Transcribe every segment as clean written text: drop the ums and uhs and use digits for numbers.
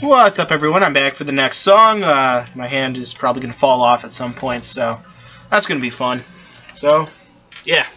What's up, everyone? I'm back for the next song. My hand is probably going to fall off at some point, so that's going to be fun. So, yeah.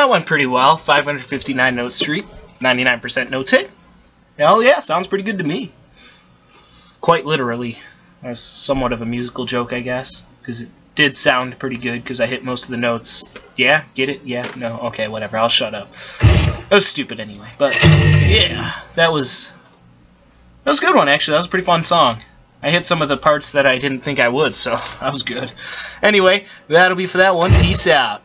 that went pretty well. 559 note streak, 99% notes hit. Hell yeah, sounds pretty good to me. Quite literally. That's somewhat of a musical joke, I guess, because it did sound pretty good because I hit most of the notes. Yeah? Get it? Yeah? No? Okay, whatever. I'll shut up. That was stupid anyway. But, yeah, that was a good one, actually. That was a pretty fun song. I hit some of the parts that I didn't think I would, so that was good. Anyway, that'll be for that one. Peace out.